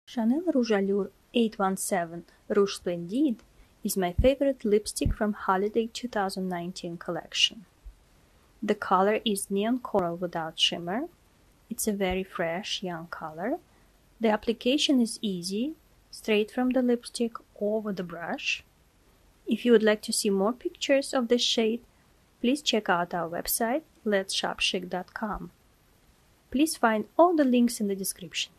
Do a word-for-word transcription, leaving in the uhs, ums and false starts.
Chanel Rouge Allure eight one seven Rouge Splendide is my favorite lipstick from Holiday two thousand nineteen collection. The color is neon coral without shimmer. It's a very fresh, young color. The application is easy, straight from the lipstick over the brush. If you would like to see more pictures of this shade, please check out our website, lets shop chic dot com. Please find all the links in the description.